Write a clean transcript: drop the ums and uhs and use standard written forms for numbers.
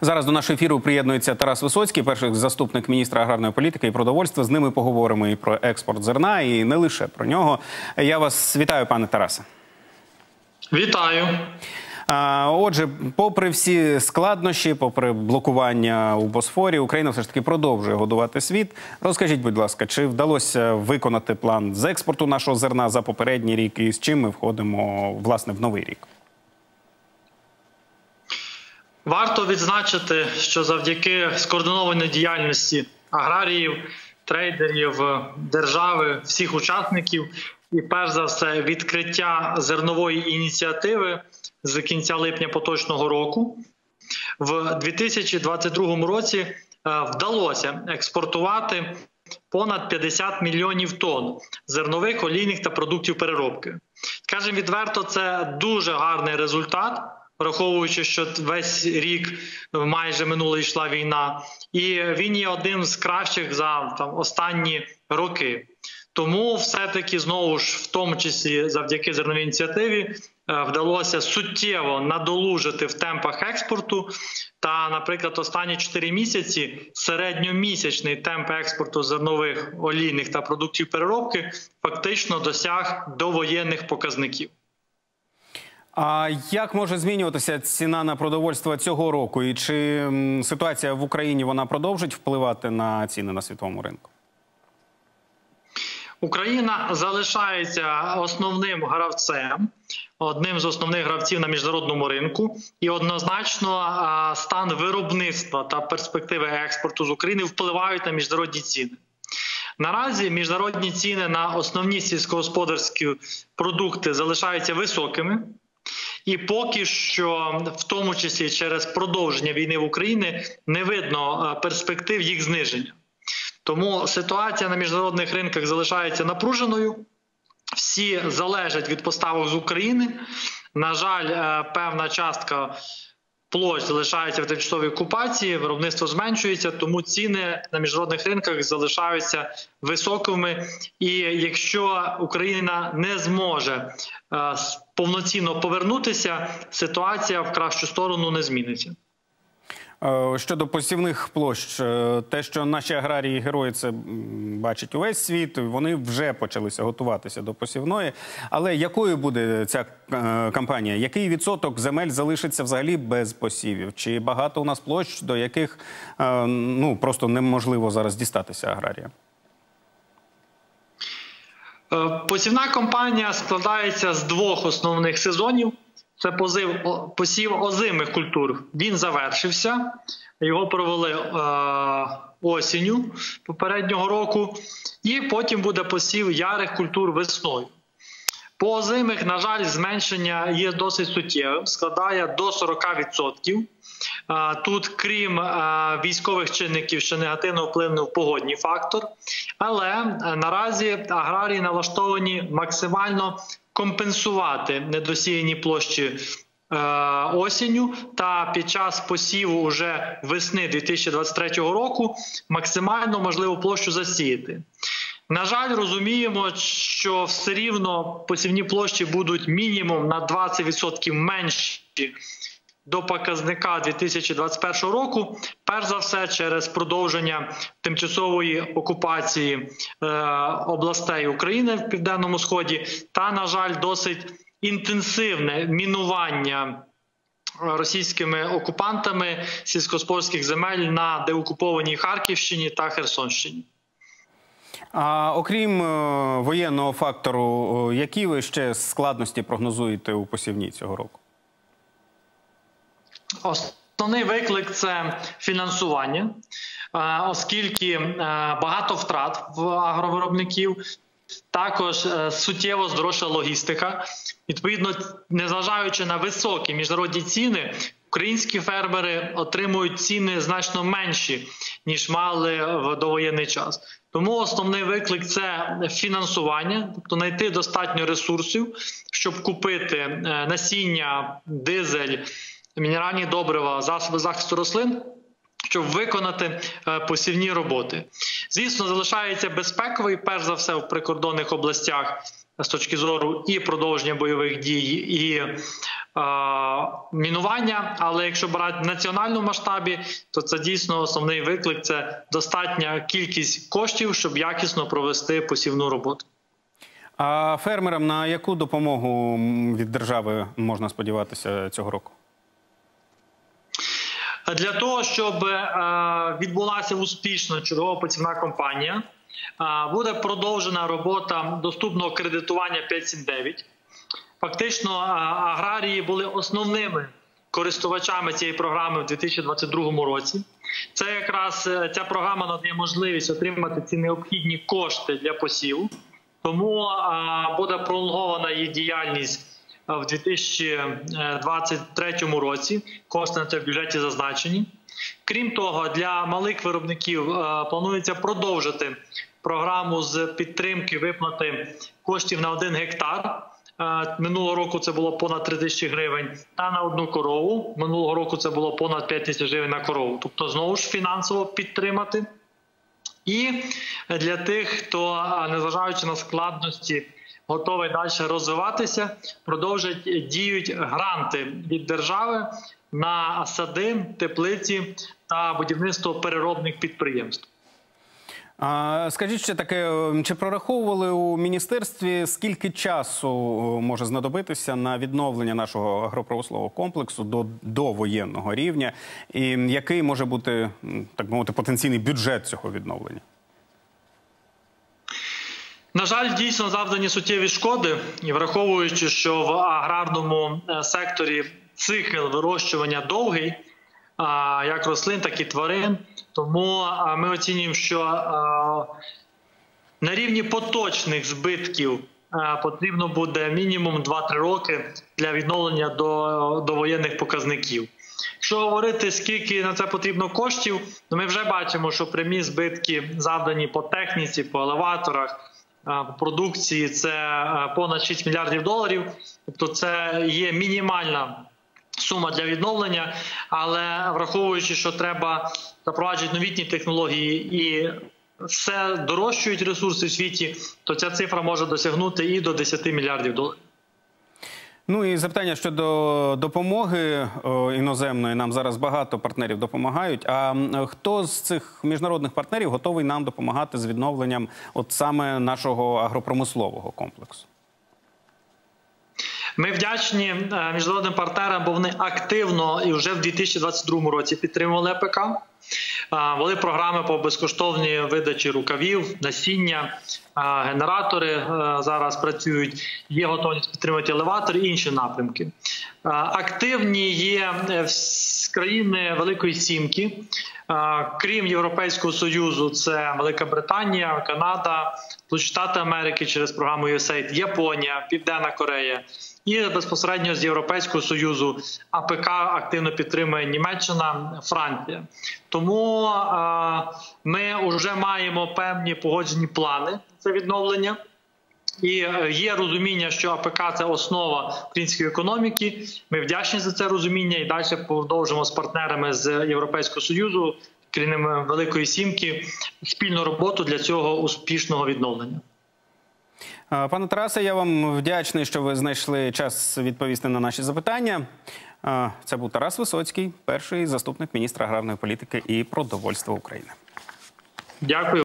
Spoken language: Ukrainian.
Зараз до нашого ефіру приєднується Тарас Висоцький, перший заступник міністра аграрної політики і продовольства. З ними поговоримо і про експорт зерна, і не лише про нього. Я вас вітаю, пане Тарасе. Вітаю. Отже, попри всі складнощі, попри блокування у Босфорі, Україна все ж таки продовжує годувати світ. Розкажіть, будь ласка, чи вдалося виконати план з експорту нашого зерна за попередній рік і з чим ми входимо, власне, в новий рік? Варто відзначити, що завдяки скоординованій діяльності аграріїв, трейдерів, держави, всіх учасників і, перш за все, відкриття зернової ініціативи з кінця липня поточного року, в 2022 році вдалося експортувати понад 50 мільйонів тонн зернових, олійних та продуктів переробки. Скажімо відверто, це дуже гарний результат, враховуючи, що весь рік майже минулий йшла війна, і він є одним з кращих за останні роки. Тому все-таки, знову ж, в тому числі завдяки зерновій ініціативі, вдалося суттєво надолужити в темпах експорту. Та, наприклад, останні 4 місяці середньомісячний темп експорту зернових, олійних та продуктів переробки фактично досяг довоєнних показників. А як може змінюватися ціна на продовольство цього року? І чи ситуація в Україні вона продовжить впливати на ціни на світовому ринку? Україна залишається основним гравцем, одним з основних гравців на міжнародному ринку. І однозначно стан виробництва та перспективи експорту з України впливають на міжнародні ціни. Наразі міжнародні ціни на основні сільськогосподарські продукти залишаються високими. І поки що, в тому числі через продовження війни в Україні, не видно перспектив їх зниження. Тому ситуація на міжнародних ринках залишається напруженою. Всі залежать від поставок з України. На жаль, певна частка площ залишається в тимчасовій окупації, виробництво зменшується, тому ціни на міжнародних ринках залишаються високими. І якщо Україна не зможе повноцінно повернутися, ситуація в кращу сторону не зміниться. Щодо посівних площ, те, що наші аграрії і герої це бачать увесь світ, вони вже почалися готуватися до посівної. Але якою буде ця кампанія? Який відсоток земель залишиться взагалі без посівів? Чи багато у нас площ, до яких просто неможливо зараз дістатися аграріям? Посівна кампанія складається з двох основних сезонів. Це посів озимих культур. Він завершився, його провели осінню попереднього року, і потім буде посів ярих культур весною. По озимих, на жаль, зменшення є досить суттєвим, складає до 40%. Тут, крім військових чинників, що негативно вплинув погодній фактор, але наразі аграрії налаштовані максимально компенсувати недосіяні площі осінню та під час посіву уже весни 2023 року максимально можливу площу засіяти. На жаль, розуміємо, що все рівно посівні площі будуть мінімум на 20% менші до показника 2021 року, перш за все через продовження тимчасової окупації областей України в Південному Сході та, на жаль, досить інтенсивне мінування російськими окупантами сільськогосподарських земель на деокупованій Харківщині та Херсонщині. А окрім воєнного фактору, які ви ще складності прогнозуєте у посівній цього року? Основний виклик – це фінансування, оскільки багато втрат в агровиробників, також суттєво здорожчала логістика. Відповідно, незважаючи на високі міжнародні ціни, українські фермери отримують ціни значно менші, ніж мали в довоєнний час. Тому основний виклик – це фінансування, тобто знайти достатньо ресурсів, щоб купити насіння, дизель, мінеральні добрива, засоби захисту рослин, щоб виконати посівні роботи. Звісно, залишається безпековий, перш за все, в прикордонних областях з точки зору і продовження бойових дій, і мінування, але якщо брати в національному масштабі, то це дійсно основний виклик – це достатня кількість коштів, щоб якісно провести посівну роботу. А фермерам на яку допомогу від держави можна сподіватися цього року? Для того, щоб відбулася успішно чергова посівна кампанія, буде продовжена робота доступного кредитування 5.7.9. Фактично, аграрії були основними користувачами цієї програми в 2022 році. Це якраз ця програма надає можливість отримати ці необхідні кошти для посіву. Тому буде пролонгована її діяльність в 2023 році. Кошти на це в бюджеті зазначені. Крім того, для малих виробників планується продовжити програму з підтримки виплати коштів на 1 гектар. Минулого року це було понад 3 тисячі гривень та на одну корову. Минулого року це було понад 5 тисяч гривень на корову. Тобто, знову ж фінансово підтримати. І для тих, хто, незважаючи на складності, готовий далі розвиватися, діють гранти від держави на сади, теплиці та будівництво переробних підприємств. Скажіть ще таке, чи прораховували у міністерстві, скільки часу може знадобитися на відновлення нашого агропромислового комплексу до воєнного рівня? І який може бути, так мовити, потенційний бюджет цього відновлення? На жаль, дійсно завдані суттєві шкоди, і враховуючи, що в аграрному секторі цикл вирощування довгий, як рослин, так і тварин. Тому ми оцінюємо, що на рівні поточних збитків потрібно буде мінімум 2-3 роки для відновлення до воєнних показників. Якщо говорити, скільки на це потрібно коштів, то ми вже бачимо, що прямі збитки завдані по техніці, по елеваторах, по продукції – це понад 6 мільярдів доларів. Тобто це є мінімальна сума для відновлення, але враховуючи, що треба запроваджувати новітні технології і все дорожчують ресурси в світі, то ця цифра може досягнути і до 10 мільярдів доларів. Ну і запитання щодо допомоги іноземної. Нам зараз багато партнерів допомагають. А хто з цих міжнародних партнерів готовий нам допомагати з відновленням от саме нашого агропромислового комплексу? Ми вдячні міжнародним партнерам, бо вони активно і вже в 2022 році підтримували АПК. Були програми по безкоштовній видачі рукавів, насіння, генератори зараз працюють, є готовність підтримувати елеватори і інші напрямки. Активні є країни Великої Сімки, крім Європейського Союзу, це Велика Британія, Канада, Сполучені Штати Америки через програму USAID, Японія, Південна Корея. І безпосередньо з Європейського Союзу АПК активно підтримує Німеччина, Франція. Тому ми вже маємо певні погоджені плани на це відновлення. І є розуміння, що АПК – це основа української економіки. Ми вдячні за це розуміння і далі продовжимо з партнерами з Європейського Союзу, країнами Великої Сімки, спільну роботу для цього успішного відновлення. Пане Тарасе, я вам вдячний, що ви знайшли час відповісти на наші запитання. Це був Тарас Висоцький, перший заступник міністра аграрної політики і продовольства України. Дякую.